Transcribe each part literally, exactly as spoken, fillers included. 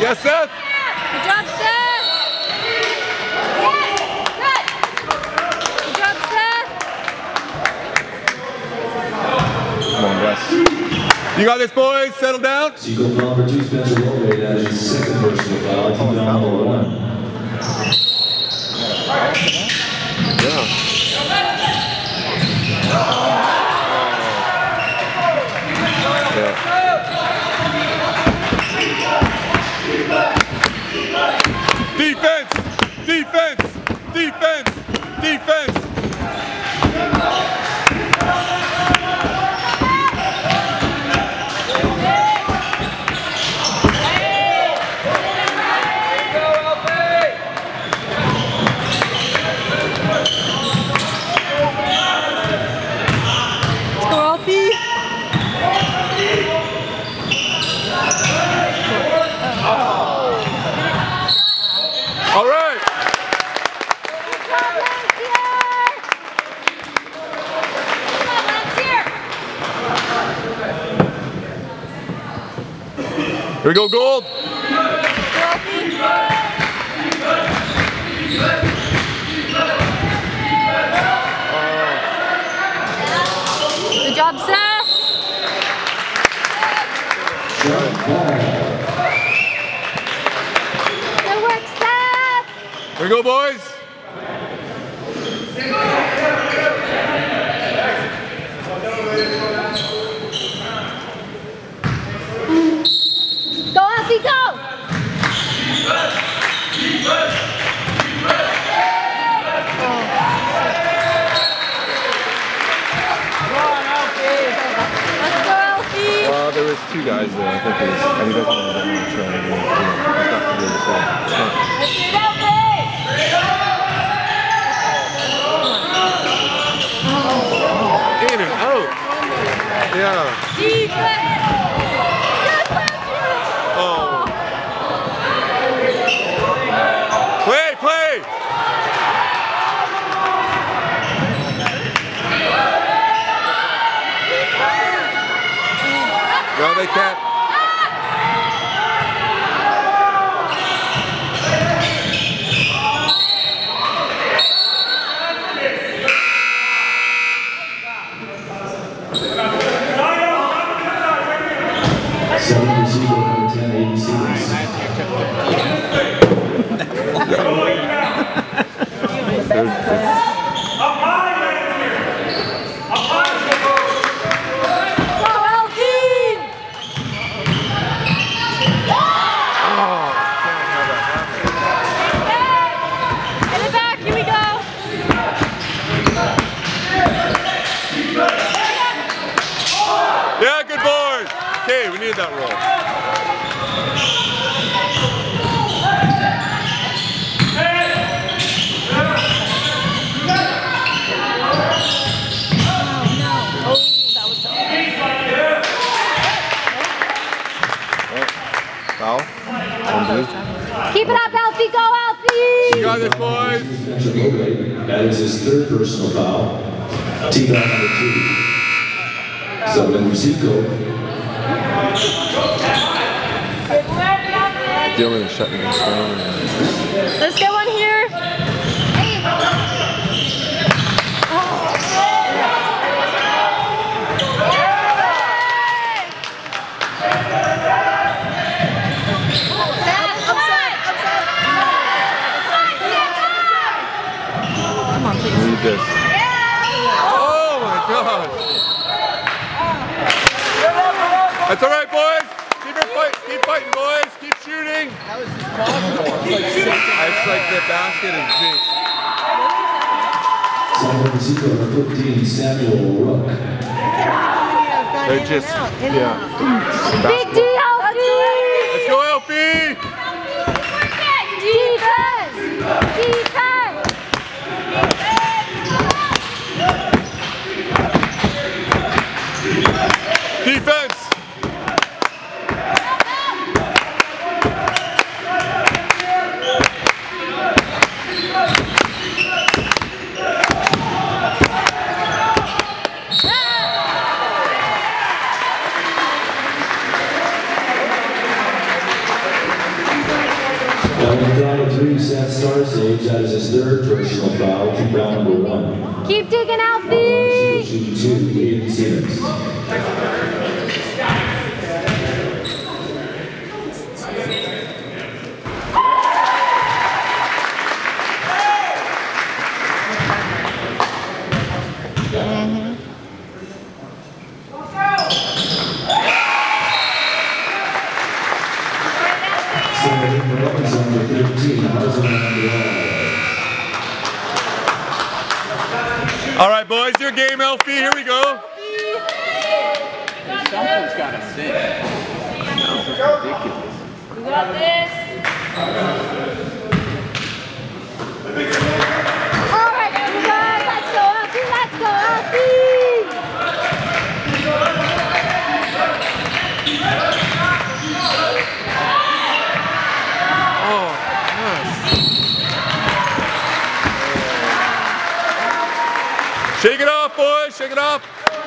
Yeah, Seth. Good job, Seth. Good job, Seth. Come on, Gus. You got this, boys. Settle down. Seagull foul number two, Spencer Lowe. That is his second personal foul. Team foul number one. Yeah. Defense! Defense! Defense! Defense! All right. Here we go, Gold. Good job, Seth. Good work, Seth. Here we go, boys. Go, Alfie, go! Let's go, Alfie! Well, there was two guys there. I think it was, and he doesn't want to get much trying to do, you know, he's got to do this, so it's not. Let's do it, Alfie! In and out. Yeah. Defense! Oh. Play, play! No, they can't. Seven receiver number ten, eighty seconds. Yeah, good boys. Okay, we needed that roll. Foul. Keep it up, Alfie. Go, Alfie. You got this, boys. That is his third personal foul. Team foul number two. So when Zico. Dylan is shutting us down. Let's get one here. Need this. Oh my gosh. That's all right, boys. Keep your fight. Keep fighting, boys. Keep shooting. How is this possible? It's like six. It's like the basket is jinxed. Zico number fifteen, Samuel Rook. They're just, yeah. Big D, Alfie. Let's go, Alfie. Defense. Defense. Defense. Now on the count of three, Seth Starsage, that is his third personal foul, team foul number one. Keep digging, Zero Alfie. shooting two, Aiden Simmons. All right, boys, your game, Elfie. Here we go. Something's got to sit. This is ridiculous. We got this. All right, everybody. Let's go, Alfie. Let's go, Alfie. Oh, yes. Shake it off, boys. Shake it off.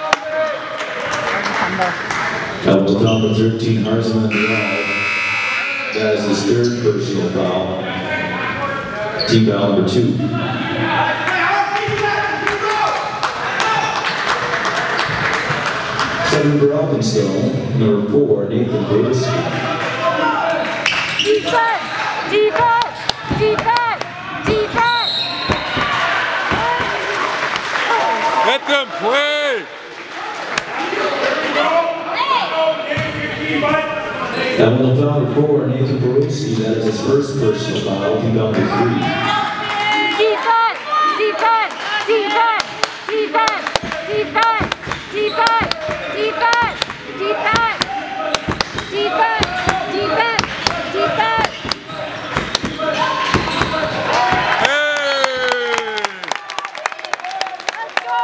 Elbow number thirteen, Harzen on the wall. That is his third personal foul. Team foul number two. Seven for Elphinstone. Number four, Nathan Davis. Defense! Defense! Defense! Defense! Let them play. That will foul number four, Nathan Borowski. That is his first personal foul. Team foul number three. Defense! Defense! Defense! Defense! Defense! Defense! Defense! Defense! Defense! Defense! Defense! Hey. Let's go,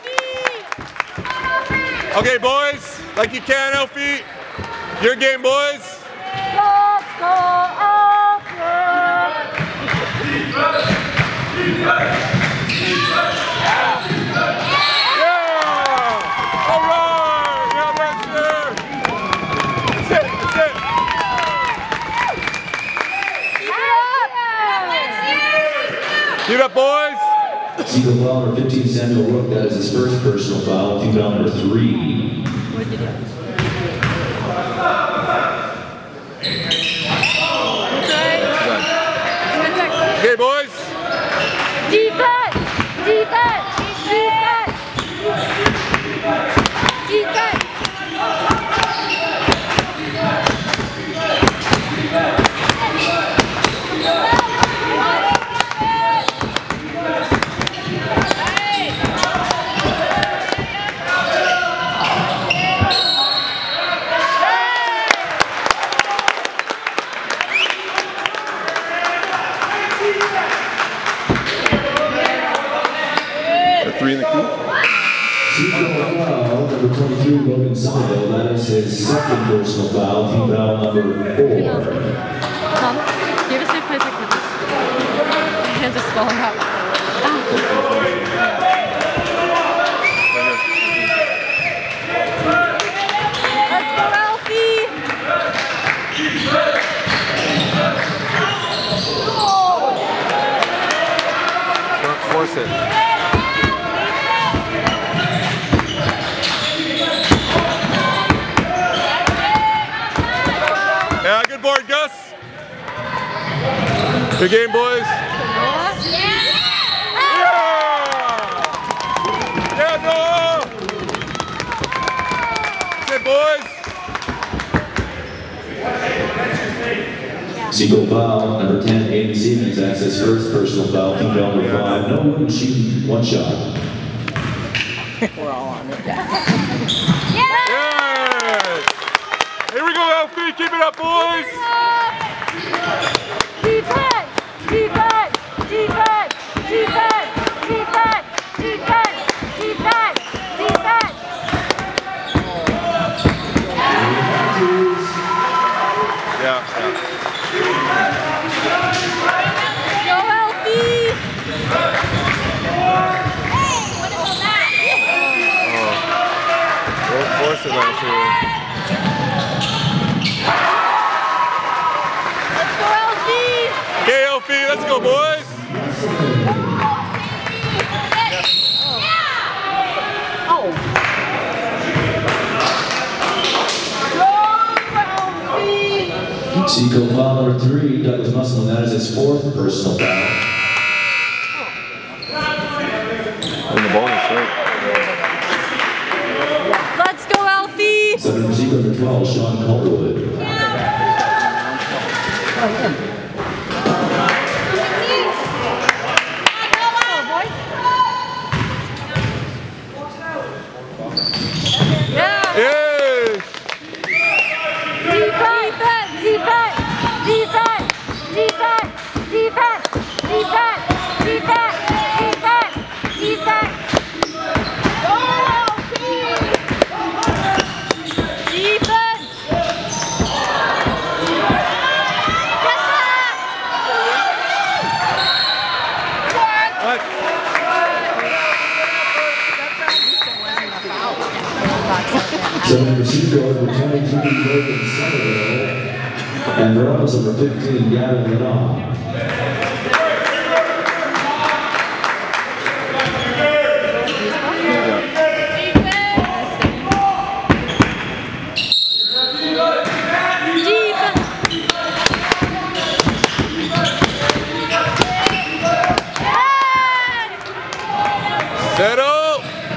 Elfie! Okay, boys, like you can, Elfie. Your game, boys. Let's go, Elfie! Yeah! All right! Yeah, that's it. That's it. That's it. Keep it up, boys. Single foul number fifteen, Samuel Rook. That is his first personal foul. Team foul number three. Okay, boys. Defense! Defense! Defense! Defense! Three in the key. Single foul number twenty-three, Logan Somerville. That is his second personal foul. Team foul number four. Mom, give us a quick with this. My hands are swelling up. Let's go, Alfie! Force it. Yeah, good board, Gus. Good game, boys. Yeah! Yeah, no! That's it, boys. Single foul number ten, Aiden Simmons. That's his first personal foul. Team foul number five. No wooden shooting, one shot. We're all on it. Yes! Here we go, Elfie. Keep it up, boys. Defense! Defense! Defense! Defense! Defense! Defense! Defense! Defense! Yeah, yeah. Go, Elfie! Don't force it on too. Let's go, Elfie! Seco foul number three, Douglas Musselman, that is his fourth personal foul. In the bonus, right? Let's go, Alfie! Seven for Seco number twelve, Sean Colwood. Yeah! Yes! Defense! Defense! Defense! Defense! Defense! Defense! Defense! Defense! Defense! Go! Defense! What? Seven for Seco number twenty-three, Logan Somerville. And Veronica's number fifteen, Gavin Lennon. Settle!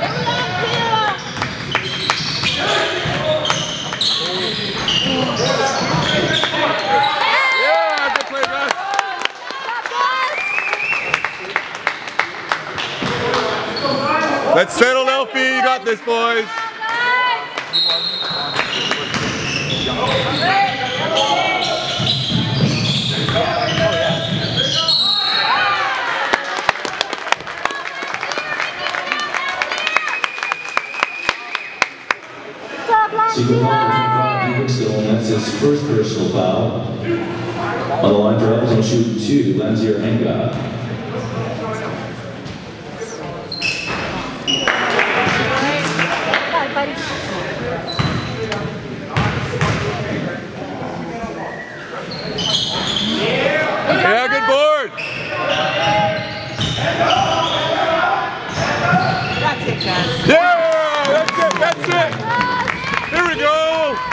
Yeah, good play, Gus. Let's settle, Elfie. You got this, boys. Seco foul number twenty-five, and that's his first personal foul. On the line for Arizona shooting two, Lanzier Henga. Yeah, good board. That's it, guys. Yeah, that's it, that's it. Here we go.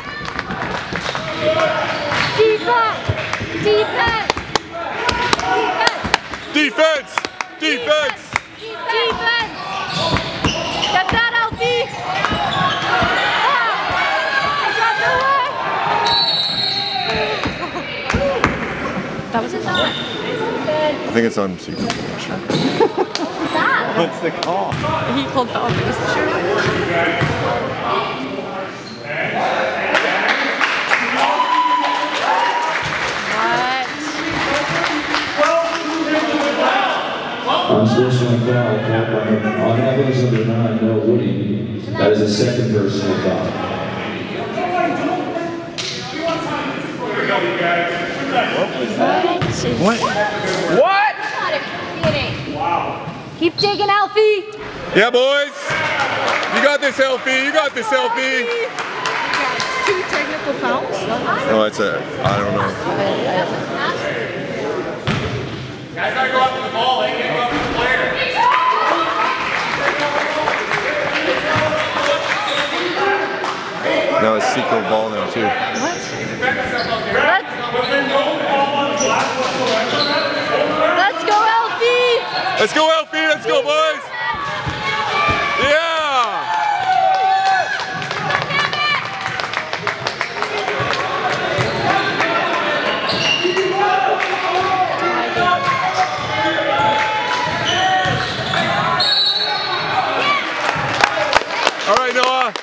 Defense! Defense! Defense, defense. Defense! Get that, Alfie! That was his shot. I think it's on Seco. What's that? What's the call? He called foul for this shirt. Unsportsmanlike foul called by on Evans number nine, Noah Woody. That is his second personal foul. What? What? Keep digging, Alfie. Yeah, boys. You got this, Elfie. You got this, Elfie. Two technical fouls. Oh, it's a, I don't know. Guys gotta go after the ball, they can't go after the player. Now it's Seco ball now, too. What? Let's go, Elfie! Let's go, Elfie. Let's go, boys. Yeah. All right, Noah.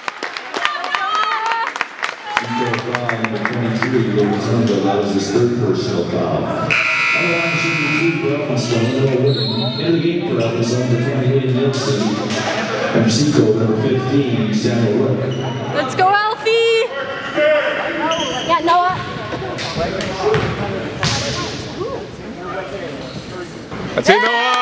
Seco foul number twenty-three, Logan Somerville. That was his third personal foul. On the line shooting two for Elphinstone, Noah Woody. In the game for Elphinstone, number twenty-eight, Nilsson. And for Seco, number fifteen, Samuel Rook. Let's go, Alfie! Yeah, Noah. That's it, Noah.